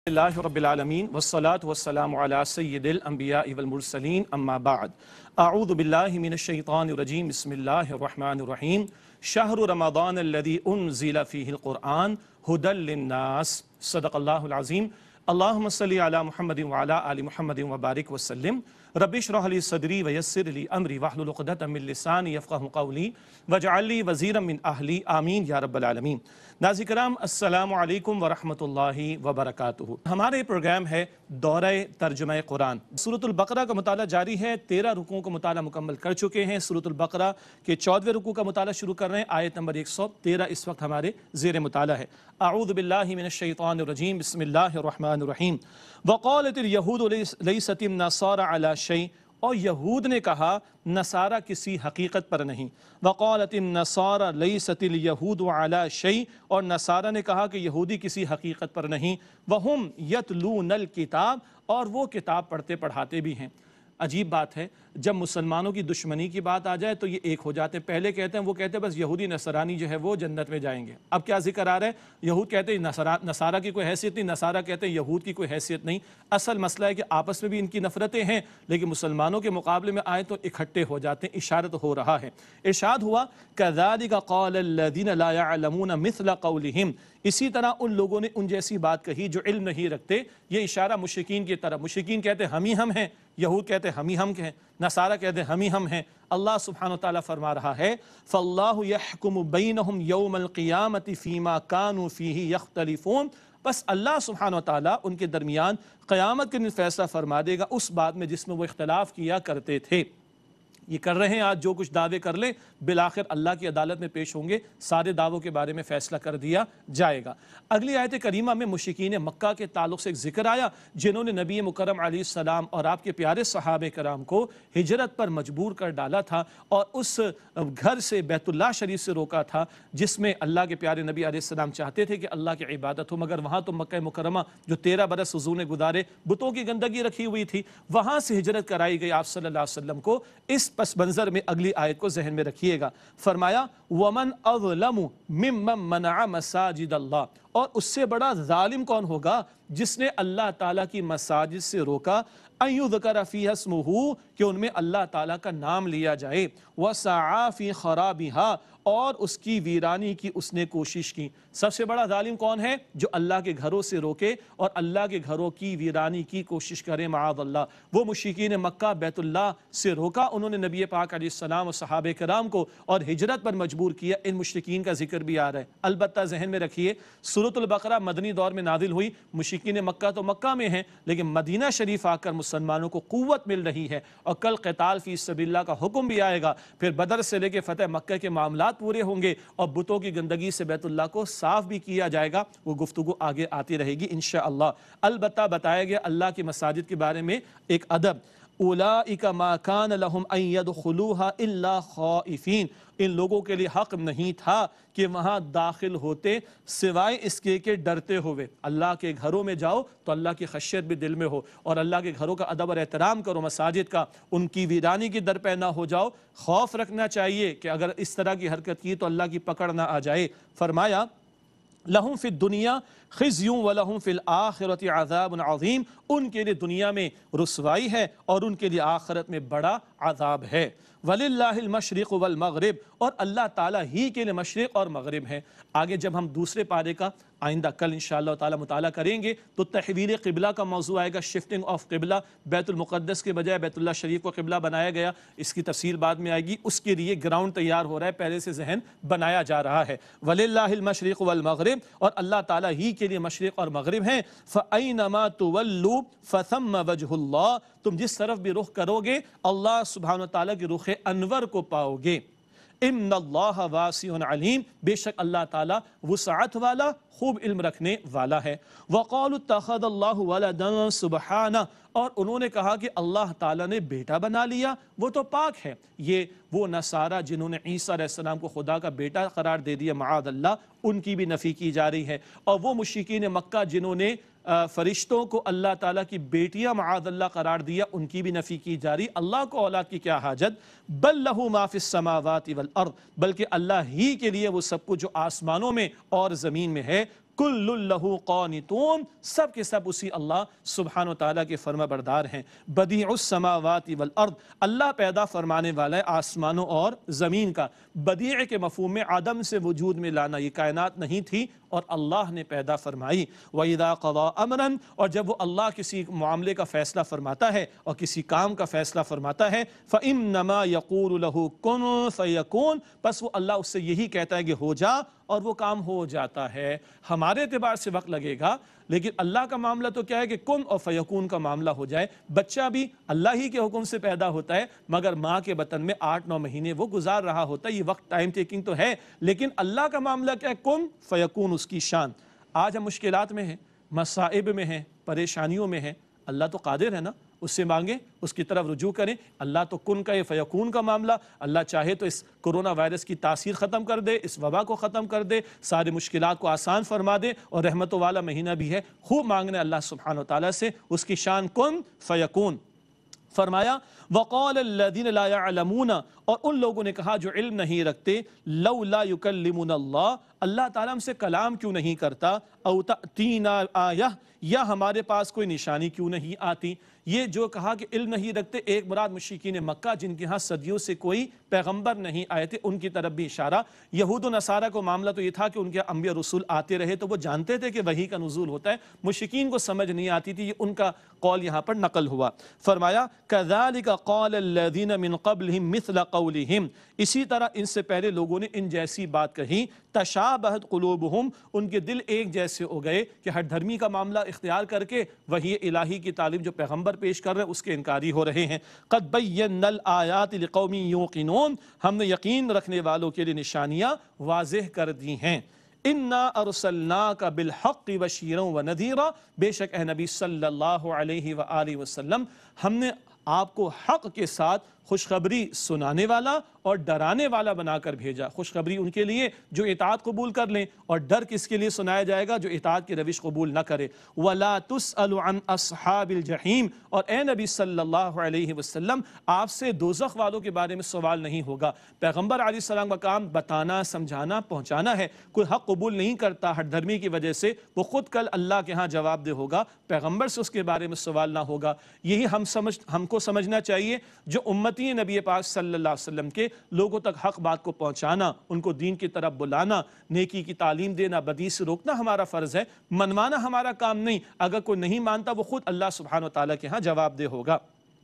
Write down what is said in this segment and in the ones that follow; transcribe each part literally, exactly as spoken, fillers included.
اللہ رب العالمین والصلاة والسلام علی سید الانبیاء والمرسلین اما بعد اعوذ باللہ من الشیطان الرجیم بسم اللہ الرحمن الرحیم شہر رمضان الذی انزل فیہ القرآن ھدی للناس صدق اللہ العظیم اللہم صلی علی محمد وعلی آل محمد وبارک وسلم رب اشرح لی صدری ویسر لی امری واحلل عقدۃ من لسانی یفقہوا قولی واجعل لی وزیرا من اہلی آمین یا رب العالمین۔ ناظرین کرام السلام علیکم ورحمۃ اللہ وبرکاتہ۔ ہمارے پروگرام ہے دورہ ترجمہ قرآن۔ سورۃ البقرہ کا مطالعہ جاری ہے، تیرہ رکوعوں کا مطالعہ مکمل کر چکے ہیں۔ سورۃ البقرہ کے چودھویں رکوع کا مطالعہ شروع کر رہے ہیں، آیت نمبر ایک سو تیرہ اس وقت ہمارے زیر مطالعہ ہے۔ اعوذ باللہ من الشیطان الرجیم بسم اللہ الرحمن الرحیم وقالت اليہود لیست النصارى علی شیء، اور یہود نے کہا نصارہ کسی حقیقت پر نہیں۔ وقالت النصارى لیست اليہود علی شیء، اور نصارہ نے کہا کہ یہودی کسی حقیقت پر نہیں۔ وہم یتلون الکتاب، اور وہ کتاب پڑھتے پڑھاتے بھی ہیں۔ عجیب بات ہے، جب مسلمانوں کی دشمنی کی بات آ جائے تو یہ ایک ہو جاتے ہیں۔ پہلے کہتے ہیں وہ کہتے ہیں بس یہودی نصرانی جو ہے وہ جنت میں جائیں گے۔ اب کیا ذکر آ رہا ہے؟ یہود کہتے ہیں نصارہ کی کوئی حیثیت نہیں، نصارہ کہتے ہیں یہود کی کوئی حیثیت نہیں۔ اصل مسئلہ ہے کہ آپس میں بھی ان کی نفرتیں ہیں، لیکن مسلمانوں کے مقابلے میں آئے تو اکٹھے ہو جاتے ہیں۔ اشارت ہو رہا ہے، ارشاد ہوا كَذَلِكَ قَالَ الَّذِينَ لَا يَعْلَمُونَ مِثْلَ قَوْلِهِمْ، اسی طرح ان لوگوں نے ان جیسی بات کہی جو علم نہیں رکھتے۔ یہ اشارہ مشرکین کی طرف، مشرکین کہتے ہیں ہم ہی ہم ہیں، یہود کہتے ہیں ہم ہی ہم ہیں، نصارہ کہتے ہیں ہم ہی ہم ہیں۔ اللہ سبحانہ وتعالیٰ فرما رہا ہے فَاللَّهُ يَحْكُمُ بَيْنَهُمْ يَوْمَ الْقِيَامَةِ فِي مَا كَانُوا فِيهِ يَخْتَلِفُونَ، بس اللہ سبحانہ وتعالیٰ ان کے درمیان قیامت کے دن فیصلہ فرما دے گا اس بات میں جس میں وہ اختلاف کیا کرتے تھے۔ یہ کر رہے ہیں آج جو کچھ دعوے کر لیں، بالآخر اللہ کی عدالت میں پیش ہوں گے، سارے دعووں کے بارے میں فیصلہ کر دیا جائے گا۔ اگلی آیت کریمہ میں مشرکین مکہ کے تعلق سے ایک ذکر آیا جنہوں نے نبی مکرم علیہ السلام اور آپ کے پیارے صحابہ کرام کو ہجرت پر مجبور کر ڈالا تھا اور اس گھر سے بیت اللہ شریف سے روکا تھا جس میں اللہ کے پیارے نبی علیہ السلام چاہتے تھے کہ اللہ کی عبادت ہو، مگر وہاں تو مکہ مکرمہ جو تیرہ برس حضور نے گزارے بتوں کی گندگی رکھی ہوئی تھی، وہاں سے ہجرت کرائی گئی آپ صلی اللہ علیہ وسلم کو۔ اس پس منظر میں اگلی آیت کو ذہن میں رکھیے گا، فرمایا وَمَنْ أَظْلَمُ مِمَّنْ مَنَعَ مَسَاجِدَ اللَّهِ، اور اس سے بڑا ظالم کون ہوگا جس نے اللہ تعالیٰ کی مساجد سے روکا أَن يُذْكَرَ فِيهَا اسْمُهُ، کہ ان میں اللہ تعالیٰ کا نام لیا جائے، وَسَعَى فِي خَرَابِهَا، اور اس کی ویرانی کی اس نے کوشش کی۔ سب سے بڑا ظالم کون ہے؟ جو اللہ کے گھروں سے روکے اور اللہ کے گھروں کی ویرانی کی کوشش کرے، معاذ اللہ۔ وہ مشرکین مکہ بیت اللہ سے روکا انہوں نے نبی پاک علیہ السلام اور صحابہ کرام کو اور ہجرت پر مجبور کیا، ان مشرکین کا ذکر بھی آ رہا ہے۔ البتہ ذہن میں رکھیے سورۃ البقرہ مدنی دور میں نازل ہوئی، مشرکین مکہ تو مکہ میں ہیں لیکن مدینہ شریف آ کر مسلمانوں کو قوت مل رہی ہے اور کل قتال فی سبیل اللہ کا حکم بھی آئے گا، پھر بدر سے لے کے فتح مکہ کے معاملات پورے ہوں گے اور بتوں کی گندگی سے بیت اللہ کو صاف بھی کیا جائے گا۔ وہ گفتگو آگے آتی رہے گی انشاءاللہ۔ البتہ بتایا گیا اللہ کی مساجد کے بارے میں ایک ادب، اولئک ما کان لہم ان یدخلوها الا خائفین، ان لوگوں کے لیے حق نہیں تھا کہ وہاں داخل ہوتے سوائے اس کے کہ ڈرتے ہوئے۔ اللہ کے گھروں میں جاؤ تو اللہ کی خشیت بھی دل میں ہو اور اللہ کے گھروں کا ادب اور احترام کرو، مساجد کا، ان کی ویرانی کی در پہ نہ ہو جاؤ۔ خوف رکھنا چاہیے کہ اگر اس طرح کی حرکت کی تو اللہ کی پکڑ نہ آ جائے۔ فرمایا لہم فی الدنیا خزی ولہم فی الآخرۃ عذاب عظیم، ان کے لیے دنیا میں رسوائی ہے اور ان کے لیے آخرت میں بڑا عذاب ہے۔ وَلِلَّهِ الْمَشْرِقُ وَالْمَغْرِبُ، اور اللہ تعالیٰ ہی کے لیے مشرق اور مغرب ہے۔ آگے جب ہم دوسرے پارے کا آئندہ کل انشاءاللہ تعالیٰ مطالعہ کریں گے تو تحویل قبلہ کا موضوع آئے گا، شفٹنگ آف قبلہ، بیت المقدس کے بجائے بیت اللہ شریف کو قبلہ بنایا گیا، اس کی تفصیل بعد میں آئے گی، اس کے لیے گراؤنڈ تیار ہو رہا ہے، پہلے سے ذہن بنایا جا رہا ہے۔ وَلِلَّهِ الْمَشْرِقُ وَالْمَغْرِبُ، اور اللہ تعالیٰ ہی کے لیے مشرق اور مغرب ہیں۔ فَأَيْنَمَا تُوَلُّوا فَثَمَّ وَجْهُ اللَّهِ، تم جس طرف بھی رخ کرو گے اللہ سبحانہ وتعالیٰ کی رخ انور کو پاؤ گے۔ ان اللہ واسع علیم، بے شک اللہ تعالیٰ وسعت والا، خوب علم رکھنے والا ہے۔ وقالوا اتخذ اللہ ولدا سبحانہ، اور انہوں نے کہا کہ اللہ تعالیٰ نے بیٹا بنا لیا، وہ تو پاک ہے۔ یہ وہ نصارہ جنہوں نے عیسیٰ علیہ السلام کو خدا کا بیٹا قرار دے دیا، معاذ اللہ، ان کی بھی نفی کی جا رہی ہے۔ اور وہ مشرکین مکہ جنہوں نے فرشتوں کو اللہ تعالیٰ کی بیٹیاں معاذ اللہ قرار دیا، ان کی بھی نفی کی جا رہی۔ اللہ کو اولاد کی کیا حاجت؟ بل لہ ما فی السماوات والارض، بلکہ اللہ ہی کے لیے وہ سب کچھ جو آسمانوں میں اور زمین میں ہے۔ کل لہ قانتون، سب کے سب اسی اللہ سبحانہ و تعالیٰ کے فرما بردار ہیں۔ بدیع السماوات والارض، اللہ پیدا فرمانے والا ہے آسمانوں اور زمین کا۔ بدیع کے مفہوم میں عدم سے وجود میں لانا، یہ کائنات نہیں تھی اور اللہ نے پیدا فرمائی۔ وَإِذَا قَضَىٰ أَمْرًا، اور جب وہ اللہ کسی معاملے کا فیصلہ فرماتا ہے اور کسی کام کا فیصلہ فرماتا ہے فَإِنَّمَا يَقُولُ لَهُ كُن فَيَكُونُ، پس وہ اللہ اس سے یہی کہتا ہے کہ ہو جا اور وہ کام ہو جاتا ہے۔ ہمارے اعتبار سے وقت لگے گا، لیکن اللہ کا معاملہ تو کیا ہے کہ کن اور فیکون کا معاملہ ہو جائے۔ بچہ بھی اللہ ہی کے حکم سے پیدا ہوتا ہے، مگر ماں کے بطن میں آٹھ نو مہینے وہ گزار رہا ہوتا ہے۔ یہ وقت ٹائم ٹیکنگ تو ہے، لیکن اللہ کا معاملہ کیا ہے؟ کن فیکون، اس کی شان۔ آج ہم مشکلات میں ہیں، مصائب میں ہیں، پریشانیوں میں ہیں، اللہ تو قادر ہے نا، اس سے مانگیں، اس کی طرف رجوع کریں۔ اللہ تو کن کا، یہ فیکون کا معاملہ، اللہ چاہے تو اس کرونا وائرس کی تاثیر ختم کر دے، اس وبا کو ختم کر دے، ساری مشکلات کو آسان فرما دے، اور رحمتوں والا مہینہ بھی ہے۔ خوب مانگنے اللہ سبحانہ و تعالیٰ سے، اس کی شان کن فیکون۔ فرمایا وَقَالَ الَّذِينَ لَا يَعْلَمُونَ، اور ان لوگوں نے کہا جو علم نہیں رکھتے، لَوْلَا يُكَلِّمُنَ اللَّهُ، اللہ تعالیٰ ہم سے کلام کیوں نہیں کرتا، او تأتینا آیہ، یا ہمارے پاس کوئی نشانی کیوں نہیں آتی۔ یہ جو کہا کہ علم نہیں رکھتے، ایک مراد مشرکین مکہ جن کے ہاں صدیوں سے کوئی پیغمبر نہیں آئے تھے، ان کی طرف بھی اشارہ۔ یہود و نصارہ کو معاملہ تو یہ تھا کہ ان کے انبیاء رسول آتے رہے تو وہ جانتے تھے کہ وحی کا نزول ہوتا ہے، مشرکین کو سمجھ نہیں آتی تھی، یہ ان کا قول یہاں پر نقل ہوا۔ فرمایا كَذَلِكَ قَالَ الَّذِينَ مِن قَبْلِهِم مِثْلَ قَوْلِهِم، اسی طرح ان سے پہلے لوگوں نے ان جیسی بات کہی۔ تشابہت قلوبہم، ان کے دل ایک جیسے ہو گئے کہ ہر دھرمی کا معاملہ اختیار کر کے وحی الہی کی تعلیم جو پیغمبر پیش کر رہے ہیں اس کے انکاری ہو رہے ہیں۔ قد بینا الآیات لقوم یوقنون، ہم نے یقین رکھنے والوں کے لیے نشانیاں واضح کر دی ہیں۔ انا ارسلناک بالحق بشیرا ونذیرا، بے شک اے نبی صلی اللہ علیہ وآلہ وسلم ہم نے آپ کو حق کے ساتھ خوشخبری سنانے والا اور ڈرانے والا بنا کر بھیجا۔ خوشخبری ان کے لیے جو اطاعت قبول کر لیں، اور ڈر کس کے لیے سنایا جائے گا؟ جو اطاعت کی روش قبول نہ کرے۔ وَلَا تُسْأَلُ عَنْ أَصْحَابِ الْجَحِيمِ، اور اے نبی صلی اللہ علیہ وسلم آپ سے دوزخ والوں کے بارے میں سوال نہیں ہوگا۔ پیغمبر علیہ السلام کا کام بتانا، سمجھانا، پہنچانا ہے۔ کوئی حق قبول نہیں کرتا ہر دھرمی کی وجہ سے، وہ خود کل اللہ کے ہاں جواب دہ ہوگا، پیغمبر سے اس کے بارے میں سوال نہ ہوگا۔ یہی ہم سمجھ ہم کو سمجھنا چاہیے، جو امتی نبی پاک صلی اللہ علیہ وسلم کے لوگوں تک حق بات کو پہنچانا، ان کو دین کی طرف بلانا، نیکی کی تعلیم دینا، بدی سے روکنا ہمارا فرض ہے، منوانا ہمارا کام نہیں۔ اگر کوئی نہیں مانتا وہ خود اللہ سبحانہ و تعالیٰ کے ہاں جواب دہ ہوگا۔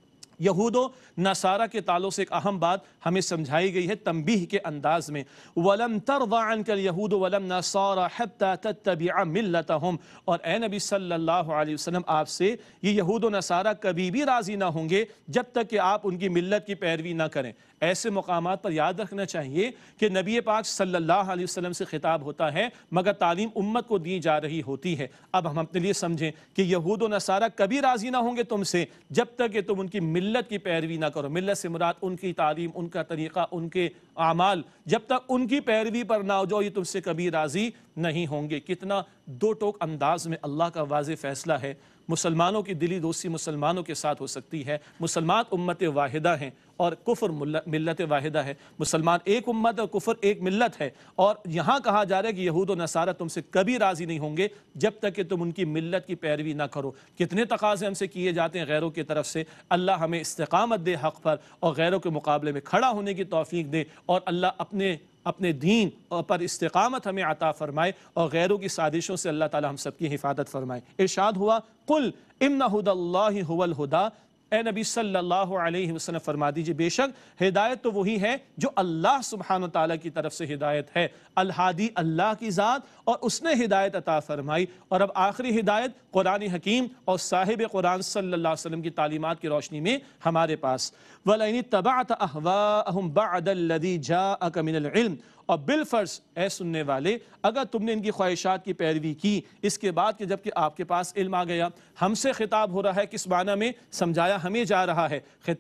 یہود و نصارہ کے تعلق سے ایک اہم بات ہمیں سمجھائی گئی ہے تنبیہ کے انداز میں۔ وَلَمْ تَرْضَ عَنْكَ الْيَهُودُ وَلَمْ نَصَارَ حَتَّى تَتَّبِعَ مِلَّتَهُمْ، اور اے نبی صلی اللہ علیہ وسلم آپ سے یہ یہود و نصارہ کبھی بھی راضی نہ ہوں گے جب تک کہ آپ ان کی ملت کی پیروی نہ کریں۔ ایسے مقامات پر یاد رکھنا چاہیے کہ نبی پاک صلی اللہ علیہ وسلم سے خطاب ہوتا ہے مگر تعلیم امت کو دی جا رہی ہوتی ہے۔ اب ہم اپنے لیے سمجھیں کہ یہود و نصارہ کبھی راضی نہ ہوں گے تم سے جب تک کہ تم ان کی ملت کی پیروی نہ کرو۔ ملت سے مراد ان کی تعلیم، ان کا طریقہ، ان کے اعمال، جب تک ان کی پیروی پر نہ ہو جاؤ یہ تم سے کبھی راضی نہیں ہوں گے۔ کتنا دو ٹوک انداز میں اللہ کا واضح فیصلہ ہے۔ مسلمانوں کی دلی دوستی مسلمانوں کے ساتھ ہو سکتی ہے، مسلمان امت واحدہ ہیں اور کفر ملت واحدہ ہے۔ مسلمان ایک امت اور کفر ایک ملت ہے، اور یہاں کہا جا رہا ہے کہ یہود و نصارہ تم سے کبھی راضی نہیں ہوں گے جب تک کہ تم ان کی ملت کی پیروی نہ کرو۔ کتنے تقاضے ہم سے کیے جاتے ہیں غیروں کی طرف سے۔ اللہ ہمیں استقامت دے حق پر اور غیروں کے مقابلے میں کھڑا ہونے کی توفیق دے، اور اللہ اپنے اپنے دین پر استقامت ہمیں عطا فرمائے، اور غیروں کی سازشوں سے اللہ تعالی ہم سب کی حفاظت فرمائے۔ ارشاد ہوا قل ان ھدی اللہ ھو الھدی، اے نبی صلی اللہ علیہ وسلم فرما دیجئے بے شک ہدایت تو وہی ہے جو اللہ سبحانہ تعالیٰ کی طرف سے ہدایت ہے۔ الہادی اللہ کی ذات، اور اس نے ہدایت عطا فرمائی۔ اور اب آخری ہدایت قرآن حکیم اور صاحب قرآن صلی اللہ علیہ وسلم کی تعلیمات کی روشنی میں ہمارے پاس۔ وَلَئِنِ اتَّبَعْتَ أَهْوَاءَهُمْ بَعْدَ الَّذِي جَاءَكَ مِنَ الْعِلْمِ، اور بالفرض اے سننے والے اگر تم نے ان کی خواہشات کی پیروی کی اس کے بعد کہ جب کہ آپ کے پاس علم آ گیا۔ ہم سے خطاب ہو رہا ہے کس معنی میں؟ سمجھایا ہمیں جا رہا ہے، خطاب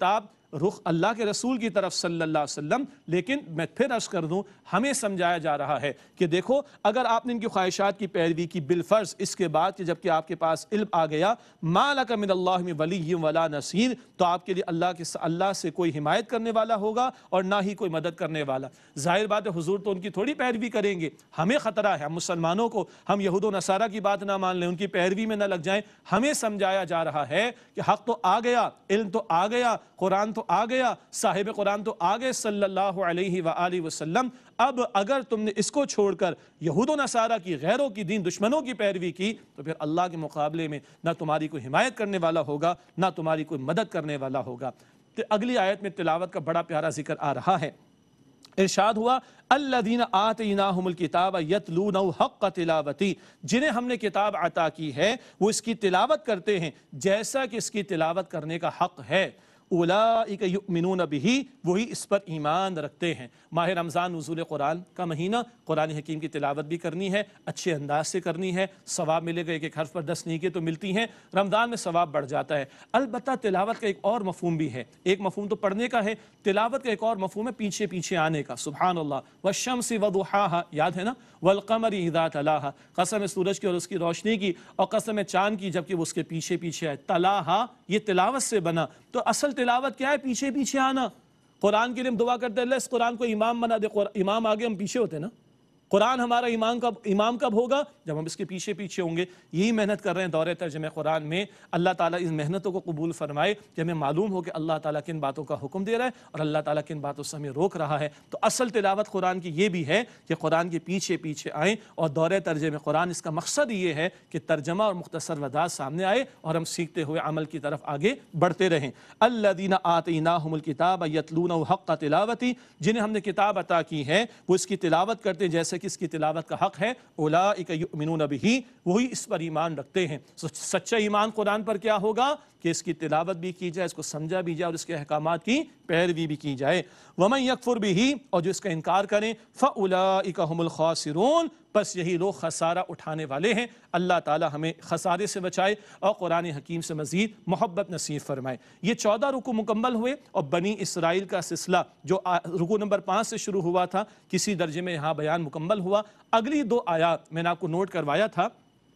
رخ اللہ کے رسول کی طرف صلی اللہ علیہ وسلم۔ لیکن میں پھر عرض کر دوں، ہمیں سمجھایا جا رہا ہے کہ دیکھو اگر آپ نے ان کی خواہشات کی پیروی کی بالفرض اس کے بعد کہ جبکہ آپ کے پاس علم آ گیا، ما لک من اللہ من ولی ولا نصیر، تو آپ کے لیے اللہ کے اللہ سے کوئی حمایت کرنے والا ہوگا اور نہ ہی کوئی مدد کرنے والا۔ ظاہر بات ہے حضور تو ان کی تھوڑی پیروی کریں گے، ہمیں خطرہ ہے، ہم مسلمانوں کو ہم یہود و نصارہ کی بات نہ مان لیں، ان کی پیروی میں نہ لگ جائیں۔ ہمیں سمجھایا جا رہا ہے کہ حق تو آ گیا، علم تو آ گیا، قرآن تو آ گیا، صاحب قرآن تو آ گئے صلی اللہ علیہ وآلہ وسلم۔ اب اگر تم نے اس کو چھوڑ کر یہود و نصارہ کی، غیروں کی، دین دشمنوں کی پیروی کی، تو پھر اللہ کے مقابلے میں نہ تمہاری کوئی حمایت کرنے والا ہوگا، نہ تمہاری کوئی مدد کرنے والا ہوگا۔ تو اگلی آیت میں تلاوت کا بڑا پیارا ذکر آ رہا ہے۔ ارشاد ہوا الذین آتیناہم الکتاب یتلونہ حق تلاوتی، جنہیں ہم نے کتاب عطا کی ہے وہ اس کی تلاوت کرتے ہیں جیسا کہ اس کی تلاوت کرنے کا حق ہے۔ اولئک یؤمنون بہ، وہی اس پر ایمان رکھتے ہیں۔ ماہ رمضان نزول قرآن کا مہینہ، قرآن حکیم کی تلاوت بھی کرنی ہے، اچھے انداز سے کرنی ہے، ثواب ملے گا، ایک ایک حرف پر دس نیکیاں تو ملتی ہیں، رمضان میں ثواب بڑھ جاتا ہے۔ البتہ تلاوت کا ایک اور مفہوم بھی ہے، ایک مفہوم تو پڑھنے کا ہے، تلاوت کا ایک اور مفہوم ہے پیچھے پیچھے آنے کا۔ سبحان اللہ، والشمس وضحاها، یاد ہے نا، والقمر اذا تلاها، قسم ہے سورج کی اور اس کی روشنی کی، اور قسم ہے چاند کی جبکہ وہ اس کے پیچھے پیچھے آئے۔ تلاہا یہ تلاوت سے بنا، تو اصل تلاوت کیا ہے؟ پیچھے پیچھے آنا۔ قرآن کے لیے ہم دعا کرتے ہیں اللہ اس قرآن کو امام بنا دے، امام آگے ہم پیچھے ہوتے نا۔ قرآن ہمارا امام کب امام کب ہوگا؟ جب ہم اس کے پیچھے پیچھے ہوں گے۔ یہی محنت کر رہے ہیں دورے ترجمہ قرآن میں۔ اللہ تعالیٰ اس محنتوں کو قبول فرمائے کہ ہمیں معلوم ہو کہ اللہ تعالیٰ کن باتوں کا حکم دے رہا ہے اور اللہ تعالیٰ کن باتوں سے ہمیں روک رہا ہے۔ تو اصل تلاوت قرآن کی یہ بھی ہے کہ قرآن کے پیچھے پیچھے آئیں، اور دورے ترجمہ قرآن اس کا مقصد یہ ہے کہ ترجمہ اور مختصر وضاحت سامنے آئے اور ہم سیکھتے ہوئے عمل کی طرف آگے بڑھتے رہیں۔ الذین آتیناہم الکتاب یتلونہ حق تلاوتی، جنہیں ہم نے کتاب عطا کی ہے وہ اس کی تلاوت کرتے ہیں جیسے کہ اس کی تلاوت کا حق ہے۔ اولئک یؤمنون بہ، وہی اس پر ایمان رکھتے ہیں۔ سچا ایمان قرآن پر کیا ہوگا؟ کہ اس کی تلاوت بھی کی جائے، اس کو سمجھا بھی جائے اور اس کے احکامات کی پیروی بھی کی جائے۔ ومن یکفر بہ، اور جو اس کا انکار کریں، فاولئک هم الخاسرون، بس یہی لوگ خسارہ اٹھانے والے ہیں۔ اللہ تعالی ہمیں خسارے سے بچائے اور قرآن حکیم سے مزید محبت نصیب فرمائے۔ یہ چودہ رکوع مکمل ہوئے اور بنی اسرائیل کا سلسلہ جو رکوع نمبر پانچ سے شروع ہوا تھا کسی درجے میں یہاں بیان مکمل ہوا۔ اگلی دو آیات میں نے آپ کو نوٹ کروایا تھا،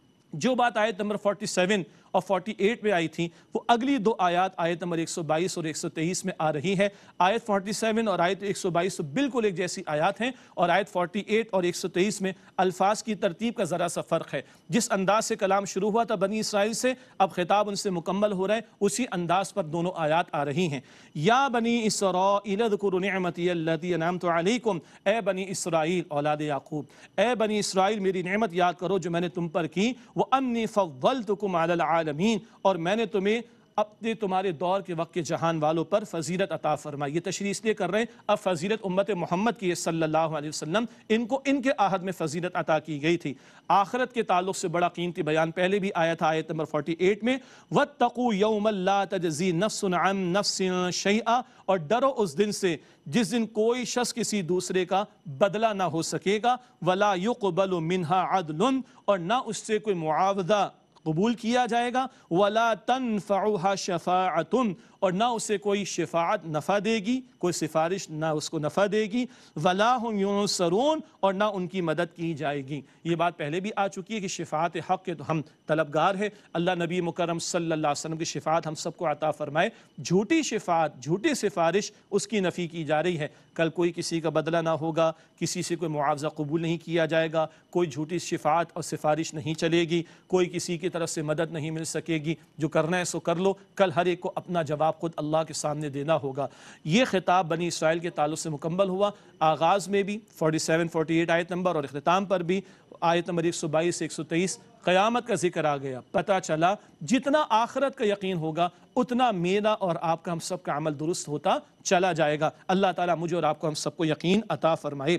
جو بات آیت نمبر سینتالیس اور اڑتالیس میں آئی تھی وہ اگلی دو آیات آیت نمبر ایک سو بائیس اور ایک سو تیئیس میں آ رہی ہے۔ آیت سینتالیس اور آیت ایک سو بائیس تو بالکل ایک جیسی آیات ہیں، اور آیت اڑتالیس اور ایک سو تیئیس میں الفاظ کی ترتیب کا ذرا سا فرق ہے۔ جس انداز سے کلام شروع ہوا تھا بنی اسرائیل سے، اب خطاب ان سے مکمل ہو رہا ہے، اسی انداز پر دونوں آیات آ رہی ہیں۔ یا بنی اسرائیل اذکروا نعمتی التی انعمت علیکم، اے بنی اسرائیل اولاد یعقوب، اے بنی اسرائیل میری نعمت یاد کرو جو میں نے تم پر کی، وانی فضلتکم علی العالمین، اور میں نے تمہیں اپنے تمہارے دور کے وقت کے جہان والوں پر فضیلت عطا فرمائی۔ یہ تشریح اس لیے کر رہے ہیں اب فضیلت امت محمد کی ہے صلی اللہ علیہ وسلم، ان کو ان کے عہد میں فضیلت عطا کی گئی تھی۔ آخرت کے تعلق سے بڑا قیمتی بیان پہلے بھی آیا تھا آیت نمبر اڑتالیس میں، وَاتَّقُوا يَوْمًا لَا تَجْزِي نَفْسٌ عَن نَفْسٍ شَيْئًا، اور ڈرو اس دن سے جس دن کوئی شخص کسی دوسرے کا بدلہ نہ ہو سکے گا، وَلَا يُقْبَلُ مِنْهَا عَدْلٌ، اور نہ اس سے کوئی معاوضہ قبول کیا جائے گا، وَلَا تَنْفَعُهَا شَفَاعَةٌ، اور نہ اسے کوئی شفاعت نفع دے گی، کوئی سفارش نہ اس کو نفع دے گی، وَلَا هُمْ يُنصَرُونَ، اور نہ ان کی مدد کی جائے گی۔ یہ بات پہلے بھی آ چکی ہے کہ شفاعت حق کے تو ہم طلبگار ہیں، اللہ نبی مکرم صلی اللہ علیہ وسلم کی شفاعت ہم سب کو عطا فرمائے۔ جھوٹی شفاعت، جھوٹی سفارش، اس کی نفی کی جا رہی ہے۔ کل کوئی کسی کا بدلہ نہ ہوگا، کسی سے کوئی معاوضہ قبول نہیں کیا جائے گا، کوئی جھوٹی شفاعت اور سفارش نہیں چلے گی، کوئی کسی کی طرف سے مدد نہیں مل سکے گی۔ جو کرنا ہے سو کر لو، کل ہر ایک کو اپنا جواب خود اللہ کے سامنے دینا ہوگا۔ یہ خطاب بنی اسرائیل کے تعلق سے مکمل ہوا۔ آغاز میں بھی سینتالیس اڑتالیس آیت نمبر اور اختتام پر بھی آیت نمبر ایک سو بائیس ایک سو تیئیس قیامت کا ذکر آ گیا۔ پتہ چلا جتنا آخرت کا یقین ہوگا اتنا میرا اور آپ کا ہم سب کا عمل درست ہوتا چلا جائے گا۔ اللہ تعالیٰ مجھے اور آپ کو ہم سب کو یقین عطا فرمائے۔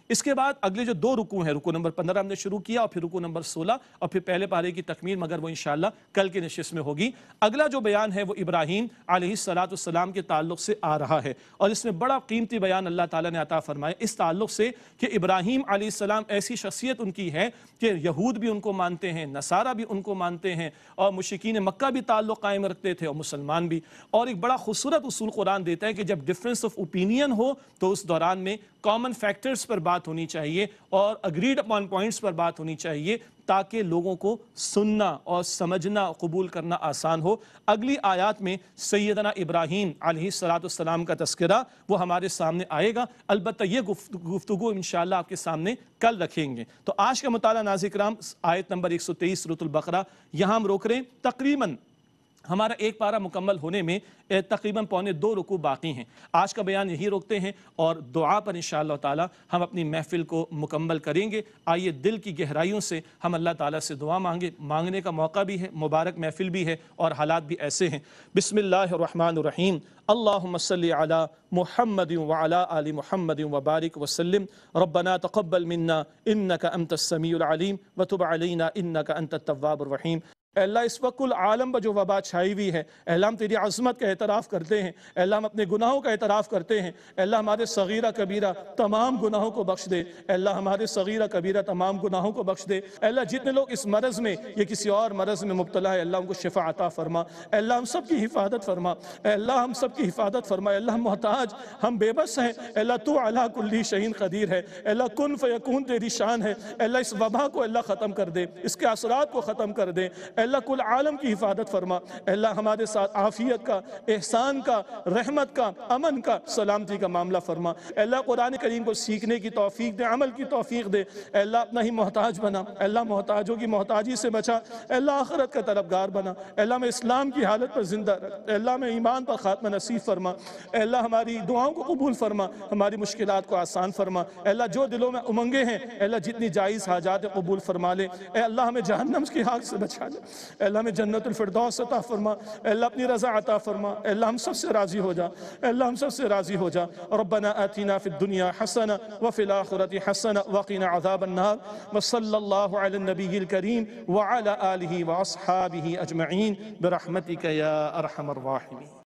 اس کے بعد اگلے جو دو رکوع ہیں، رکوع نمبر پندرہ ہم نے شروع کیا اور پھر رکوع نمبر سولہ اور پھر پہلے پارے کی تکمیل، مگر وہ انشاءاللہ کل کے نشست میں ہوگی۔ اگلا جو بیان ہے وہ ابراہیم علیہ السلام کے تعلق سے آ رہا ہے، اور اس میں بڑا قیمتی بیان اللہ تعالیٰ نے عطا فرمایا اس تعلق سے کہ ابراہیم علیہ السلام ایسی شخصیت ان کی ہے کہ یہود بھی ان کو مانتے ہیں، نصارہ بھی ان کو مانتے ہیں، اور مشرکین مکہ بھی تعلق قائم رکھتے تھے اور مسلمان بھی۔ اور ایک بڑا خوبصورت اصول قرآن دیتا ہے کہ جب ڈفرینس آف اوپینین ہو تو اس دوران میں کامن فیکٹرز پر بات ہونی چاہیے اور اگریڈ اپون پوائنٹس پر بات ہونی چاہیے تاکہ لوگوں کو سننا اور سمجھنا قبول کرنا آسان ہو۔ اگلی آیات میں سیدنا ابراہیم علیہ السلام کا تذکرہ وہ ہمارے سامنے آئے گا، البتہ یہ گفتگو انشاءاللہ آپ کے سامنے کل رکھیں گے۔ تو آج کا مطالعہ ناظرین کرام آیت نمبر ایک سو تیئیس سورۃ البقرہ، یہاں ہم روک رہے ہیں۔ تقریباً ہمارا ایک پارہ مکمل ہونے میں تقریباً پونے دو رکوع باقی ہیں۔ آج کا بیان یہی روکتے ہیں اور دعا پر انشاءاللہ تعالی ہم اپنی محفل کو مکمل کریں گے۔ آئیے دل کی گہرائیوں سے ہم اللہ تعالیٰ سے دعا مانگے، مانگنے کا موقع بھی ہے، مبارک محفل بھی ہے اور حالات بھی ایسے ہیں۔ بسم اللہ الرحمن الرحیم، اللہم صلی علی محمد وعلی آل محمد وبارک وسلم، ربنا تقبل منا انک انت السمیع العلیم وتب علینا انک انت التواب الرحیم۔ اے اللہ اس وقت کل عالم پر جو وبا چھائی ہوئی ہے، اے اللہ ہم تیری عظمت کا اعتراف کرتے ہیں، اے اللہ ہم اپنے گناہوں کا اعتراف کرتے ہیں، اے اللہ ہمارے صغیرہ کبیرہ تمام گناہوں کو بخش دے، اے اللہ ہمارے صغیرہ کبیرہ تمام گناہوں کو بخش دے، اے اللہ جتنے لوگ اس مرض میں یا کسی اور مرض میں مبتلا ہے، اللہ ان کو شفا عطا فرما، اے اللہ ہم سب کی حفاظت فرما، اے اللہ ہم سب کی حفاظت فرما، اے اللہ ہم محتاج، ہم بے بس ہیں، اے اللہ تو علی کل شیء قدیر ہے، اے اللہ کن فیکون تیری شان ہے، اے اللہ اس وبا کو اللہ ختم کر دے، اس کے اثرات کو ختم کر دے، اے اللہ کل عالم کی حفاظت فرما، اے اللہ ہمارے ساتھ عافیت کا، احسان کا، رحمت کا، امن کا، سلامتی کا معاملہ فرما، اے اللہ قرآن کریم کو سیکھنے کی توفیق دے، عمل کی توفیق دے، اے اللہ اپنا ہی محتاج بنا، اے اللہ محتاجوں کی محتاجی سے بچا، اے اللہ آخرت کا طلبگار بنا، اے اللہ میں اسلام کی حالت پر زندہ رکھ، اے اللہ میں ایمان پر خاتمہ نصیب فرما، اے اللہ ہماری دعاؤں کو قبول فرما، ہماری مشکلات کو آسان فرما، اے اللہ جو دلوں میں امنگیں ہیں، اے اللہ جتنی جائز حاجات قبول فرما لے، اے اللہ ہمیں جہنم کی آگ سے بچا لے، اے اللہ ہمیں جنت الفردوس عطا فرما، اے اللہ اپنی رضا عطا فرما، اے اللہ ہم سب سے راضی ہو جا، اے اللہ ہم سب سے راضی ہو جا۔ ربنا آتنا فی الدنیا حسنہ وفی الآخرۃ حسنہ وقنا عذاب النار، وصلی اللہ علی النبی الکریم وعلی آلہ واصحابہ اجمعین برحمتک یا ارحم الراحمین۔